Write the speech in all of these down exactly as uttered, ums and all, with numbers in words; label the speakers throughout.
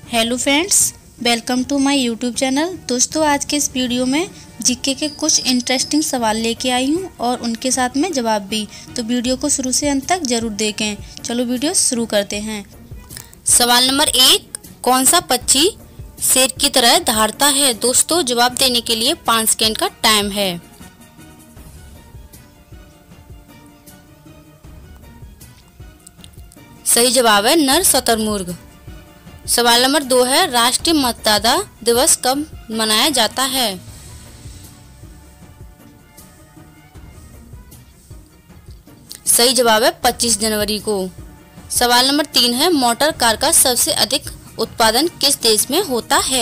Speaker 1: Hello friends, welcome to my YouTube channel. दोस्तों, आज के इस वीडियो में जीके के कुछ इंटरेस्टिंग सवाल लेके आई हूँ और उनके साथ में जवाब भी। तो वीडियो को शुरू से अंत तक जरूर देखें। चलो वीडियो शुरू करते हैं।
Speaker 2: सवाल नंबर एक, कौन सा पक्षी शेर की तरह दहाड़ता है? दोस्तों, जवाब देने के लिए पाँच सेकेंड का टाइम है। सही जवाब है नर शुतुरमुर्ग। सवाल नंबर दो है, राष्ट्रीय मतदाता दिवस कब मनाया जाता है? सही जवाब है पच्चीस जनवरी को। सवाल नंबर तीन है, मोटर कार का सबसे अधिक उत्पादन किस देश में होता है?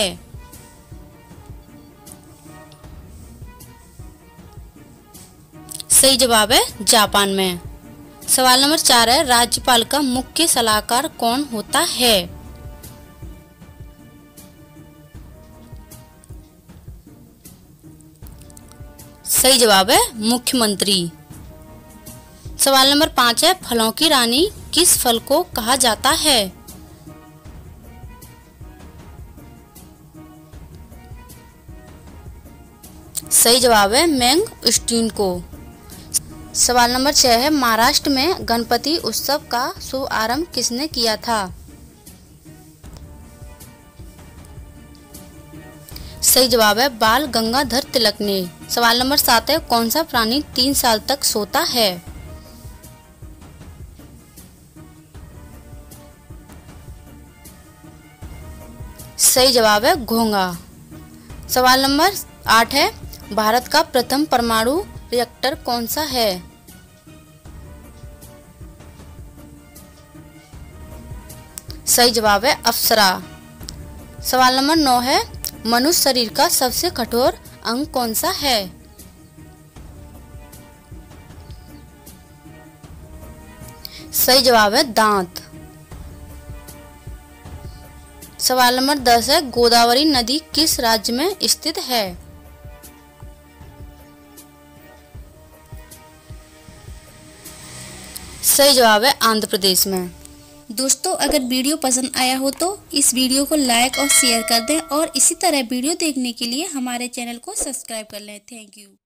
Speaker 2: सही जवाब है जापान में। सवाल नंबर चार है, राज्यपाल का मुख्य सलाहकार कौन होता है? सही जवाब है मुख्यमंत्री। सवाल नंबर पाँच है, फलों की रानी किस फल को कहा जाता है? सही जवाब है मैंगोस्टीन को। सवाल नंबर छह है, महाराष्ट्र में गणपति उत्सव का शुभ आरंभ किसने किया था? सही जवाब है बाल गंगाधर तिलक ने। सवाल नंबर सात है, कौन सा प्राणी तीन साल तक सोता है? सही जवाब है घोंघा। सवाल नंबर आठ है, भारत का प्रथम परमाणु रिएक्टर कौन सा है? सही जवाब है अप्सरा। सवाल नंबर नौ है, मनुष्य शरीर का सबसे कठोर अंग कौन सा है? सही जवाब है दांत। सवाल नंबर दस है, गोदावरी नदी किस राज्य में स्थित है? सही जवाब है आंध्र प्रदेश में।
Speaker 1: दोस्तों, अगर वीडियो पसंद आया हो तो इस वीडियो को लाइक और शेयर कर दें और इसी तरह वीडियो देखने के लिए हमारे चैनल को सब्सक्राइब कर लें। Thank you.